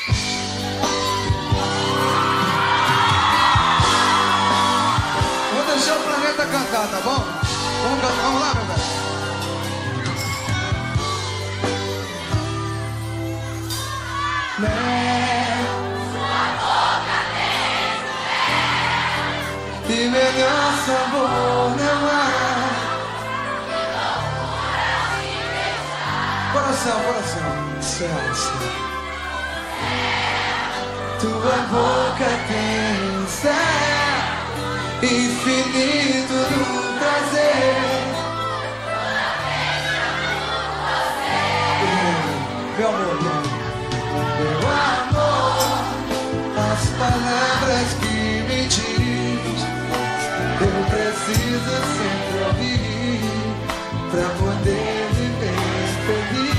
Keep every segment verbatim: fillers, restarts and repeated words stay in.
Vou deixar o planeta cantar, tá bom? Vamos, vamos lá, meu velho. Sua boca tem mel E melhor sabor não há. Coração, coração. Céu, céu. Tua boca tem céu infinito no prazer. Meu amor, meu amor. Meu amor, as palavras que me diz, eu preciso sempre ouvir pra poder viver feliz.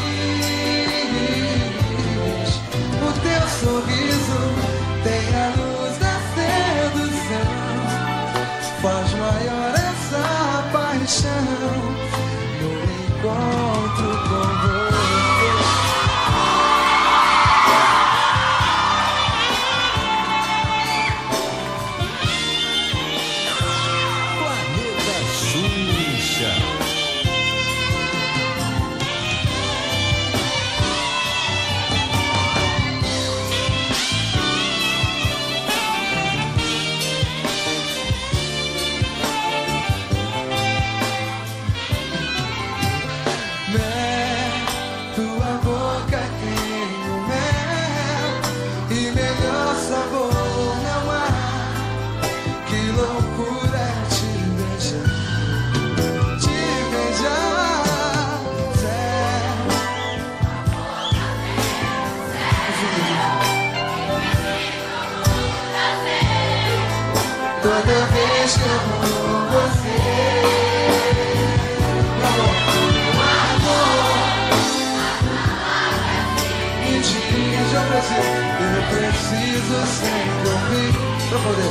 O teu sorriso tem a luz da sedução, faz maior essa paixão no encontro com você. Tua boca tem o mel e melhor sabor não há. Que loucura é te beijar, te beijar. Céu, toda vez que eu vou com você. Eu preciso sempre ouvir pra poder.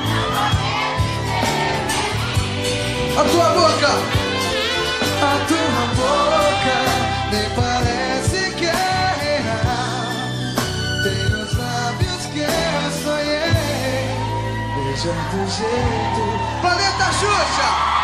A tua boca, a tua boca nem parece que é real. Tem os lábios que eu sonhei, beijando do jeito Planeta Xuxa.